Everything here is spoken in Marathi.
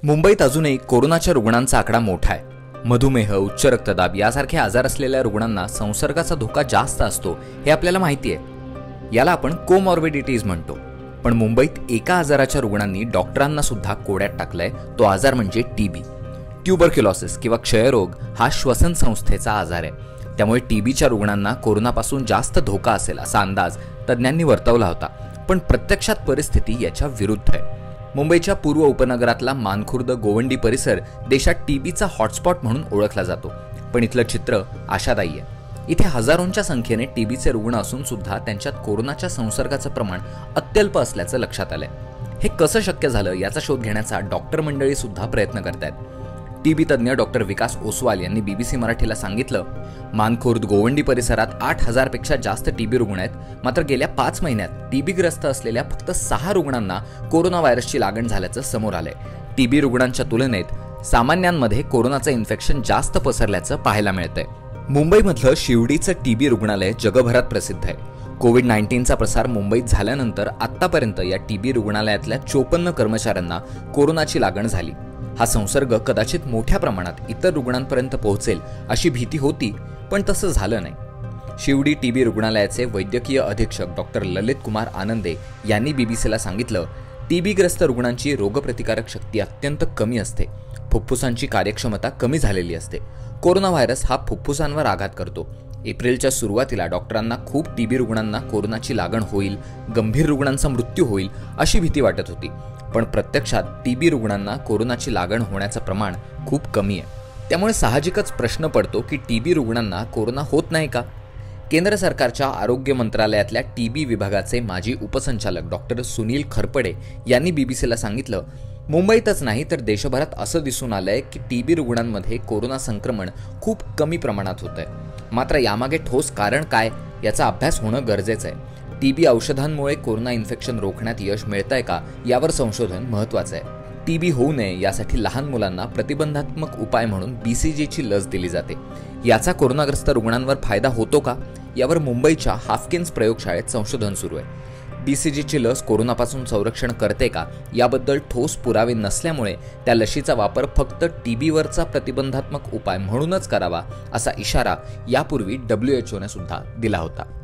मुंबईत अजूनही कोरोनाच्या रुग्णांचा आकडा मोठा आहे। मधुमेह, उच्च रक्तदाब यासारखे आजार असलेल्या रुग्णांना संसर्गाचा धोका जास्त असतो हे आपल्याला माहिती आहे। याला आपण कोमॉर्बिडिटीज म्हणतो। पण मुंबईत एका आजाराच्या रुग्णांनी डॉक्टरांना सुद्धा कोड्यात टाकलंय। तो आजार म्हणजे टीबी। ट्युबरक्युलोसिस किंवा क्षयरोग हा श्वसन संस्थेचा आजार आहे। त्यामुळे टीबीच्या रुग्णांना कोरोनापासून जास्त धोका असेल असा अंदाज तज्ञांनी वर्तवला होता। पण प्रत्यक्षात परिस्थिती याच्या विरुद्ध आहे। मुंबईच्या पूर्व उपनगरातला मानखुर्द गोवंडी परिसर देशात टीबीचा हॉटस्पॉट म्हणून ओळखला जातो। पण इथलं चित्र आशादायी आहे। इथे हजारोंच्या संख्येने टीबीचे रुग्ण असून सुद्धा त्यांच्यात कोरोनाच्या संसर्गाचं प्रमाण अत्यल्प असल्याचं लक्षात आलंय। हे कसं शक्य झालं याचा शोध घेण्याचा डॉक्टर मंडळी सुद्धा प्रयत्न करतायत। टीबी तज्ञ डॉक्टर विकास ओसवाल यांनी बीबीसी मराठीला सांगितलं, मानखुर्द गोवंडी परिसरात 8,000 पेक्षा जास्त टीबी रुग्ण आहेत। मात्र गेल्या 5 महिन्यात टीबीग्रस्त असलेल्या फक्त 6 रुग्णांना कोरोना व्हायरसची लागण झाल्याचं समोर आलंय। टीबी रुग्णांच्या तुलनेत सामान्यांमध्ये कोरोनाचं इन्फेक्शन जास्त पसरल्याचं पाहायला मिळतंय। मुंबईमधलं शिवडीचं टीबी रुग्णालय जगभरात प्रसिद्ध आहे। कोविड-19चा प्रसार मुंबईत झाल्यानंतर आतापर्यंत या टीबी रुग्णालयातल्या 54 कर्मचाऱ्यांना कोरोनाची लागण झाली। हा संसर्ग कदाचित मोठ्या प्रमाणात इतर रुग्णांपर्यंत पोहोचेल अशी भीती होती, पण तसं झालं नाही। शिवडी टीबी रुग्णालयाचे वैद्यकीय अधीक्षक डॉक्टर ललित कुमार आनंदे यांनी बीबीसीला सांगितलं, टीबीग्रस्त रुग्णांची रोगप्रतिकारक शक्ती अत्यंत कमी असते। फुफ्फुसांची कार्यक्षमता कमी झालेली असते। कोरोना व्हायरस हा फुफ्फुसांवर आघात करतो। एप्रिलच्या सुरुवातीला डॉक्टरांना खूप टीबी रुग्णांना कोरोनाची लागण होईल, गंभीर रुग्णांचा मृत्यू होईल अशी भीती वाटत होती। पण प्रत्यक्षात टीबी रुग्णांना कोरोनाची लागण होण्याचं प्रमाण खूप कमी आहे। त्यामुळे साहजिकच प्रश्न पडतो की टीबी रुग्णांना कोरोना होत नाही का? केंद्र सरकारच्या आरोग्य मंत्रालयातल्या टीबी विभागाचे माजी उपसंचालक डॉक्टर सुनील खरपडे यांनी बीबीसीला सांगितलं, मुंबईतच नाही तर देशभरात असं दिसून आलंय की टीबी रुग्णांमध्ये कोरोना संक्रमण खूप कमी प्रमाणात होतंय। मात्र यामागे ठोस कारण काय याचा अभ्यास होणं गरजेचं आहे। टीबी औषधांमुळे कोरोना इन्फेक्शन रोखण्यात यश मिळतंय का यावर संशोधन महत्त्वाचं आहे। टीबी होऊ नये यासाठी लहान मुलांना प्रतिबंधात्मक उपाय म्हणून BCGची लस दिली जाते। याचा कोरोनाग्रस्त रुग्णांवर फायदा होतो का यावर मुंबईच्या हाफकिन्स प्रयोगशाळेत संशोधन सुरू आहे। BCGची लस कोरोनापासून संरक्षण करते का याबद्दल ठोस पुरावे नसल्यामुळे त्या लशीचा वापर फक्त टीबीवरचा प्रतिबंधात्मक उपाय म्हणूनच करावा असा इशारा यापूर्वी WHO ने सुद्धा दिला होता।